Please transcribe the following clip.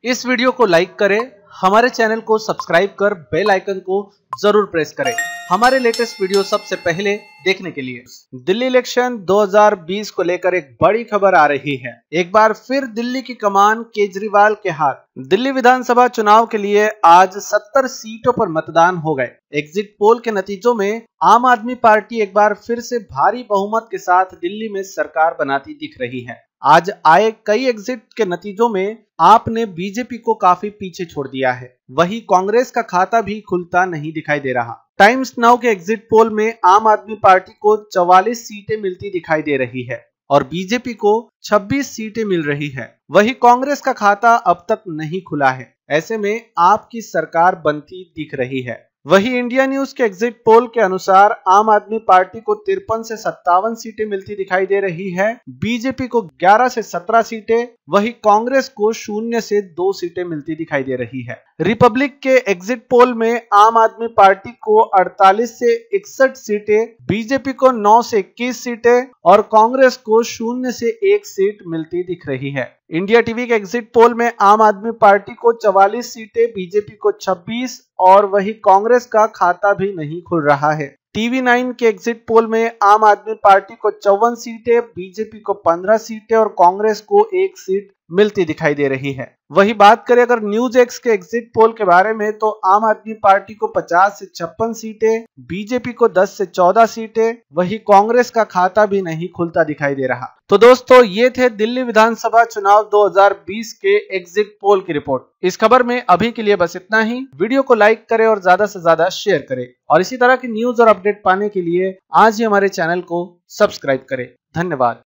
इस वीडियो को लाइक करें, हमारे चैनल को सब्सक्राइब कर बेल आइकन को जरूर प्रेस करें हमारे लेटेस्ट वीडियो सबसे पहले देखने के लिए। दिल्ली इलेक्शन 2020 को लेकर एक बड़ी खबर आ रही है। एक बार फिर दिल्ली की कमान केजरीवाल के हाथ। दिल्ली विधानसभा चुनाव के लिए आज 70 सीटों पर मतदान हो गए। एग्जिट पोल के नतीजों में आम आदमी पार्टी एक बार फिर से भारी बहुमत के साथ दिल्ली में सरकार बनाती दिख रही है। आज आए कई एग्जिट के नतीजों में आप ने बीजेपी को काफी पीछे छोड़ दिया है। वहीं कांग्रेस का खाता भी खुलता नहीं दिखाई दे रहा। टाइम्स नाउ के एग्जिट पोल में आम आदमी पार्टी को 44 सीटें मिलती दिखाई दे रही है और बीजेपी को 26 सीटें मिल रही है। वहीं कांग्रेस का खाता अब तक नहीं खुला है। ऐसे में आपकी सरकार बनती दिख रही है। वहीं इंडिया न्यूज के एग्जिट पोल के अनुसार आम आदमी पार्टी को 53 से 57 सीटें मिलती दिखाई दे रही है, बीजेपी को 11 से 17 सीटें, वहीं कांग्रेस को 0 से 2 सीटें मिलती दिखाई दे रही है। रिपब्लिक के एग्जिट पोल में आम आदमी पार्टी को 48 से 61 सीटें, बीजेपी को 9 से 21 सीटें और कांग्रेस को 0 से 1 सीट मिलती दिख रही है। इंडिया टीवी के एग्जिट पोल में आम आदमी पार्टी को 44 सीटें, बीजेपी को 26 और वही कांग्रेस का खाता भी नहीं खुल रहा है। टीवी 9 के एग्जिट पोल में आम आदमी पार्टी को 54 सीटें, बीजेपी को 15 सीटें और कांग्रेस को 1 सीट मिलती दिखाई दे रही है। वही बात करें अगर न्यूज एक्स के एग्जिट पोल के बारे में तो आम आदमी पार्टी को 50 से 56 सीटें, बीजेपी को 10 से 14 सीटें, वही कांग्रेस का खाता भी नहीं खुलता दिखाई दे रहा। तो दोस्तों ये थे दिल्ली विधानसभा चुनाव 2020 के एग्जिट पोल की रिपोर्ट। इस खबर में अभी के लिए बस इतना ही। वीडियो को लाइक करें और ज्यादा से ज्यादा शेयर करें और इसी तरह की न्यूज और अपडेट पाने के लिए आज ही हमारे चैनल को सब्सक्राइब करें। धन्यवाद।